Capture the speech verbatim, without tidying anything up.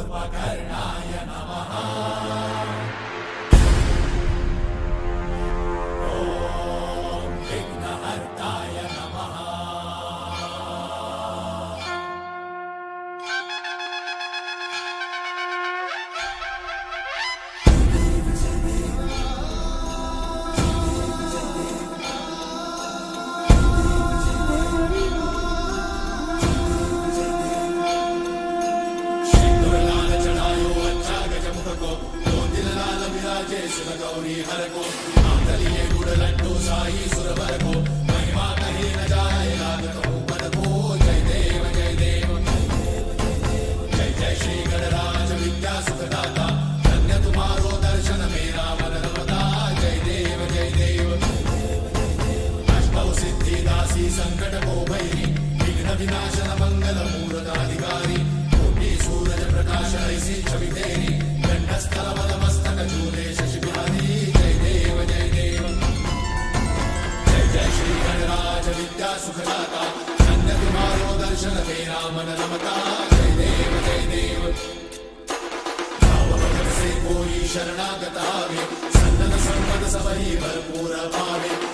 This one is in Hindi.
उपकर्णाय नमः। ॐ विघ्नहर्ताय नमः। गौरी हर को आंतलिए गुड़ लड्डू साई सुरवर को महिमा कही न जाए लागत ऊपर को। जय देव जय देव जय जय श्री गणराज विद्या सुखदाता धन्य तुम्हारो दर्शन मेरा मन रमता। जय देव जय देव अष्टौ सिद्धि दासी संकट को भैरी विघ्न विनाशन मंगल मूर्त अधिकारी कोटि सूरज प्रकाश ऐसी छवि तेरी गंडस्थल मद मस्तक झूले शशि बिहारी। जय देव जय देव जय जय श्री गणराज विद्या सुखदाता धन्य तुम्हारो दर्शन मेरा मन रमता। जय देव जय देव भाव भगत से कोई शरणागत आवे सन्नत संपद सबही भरपूर पावे।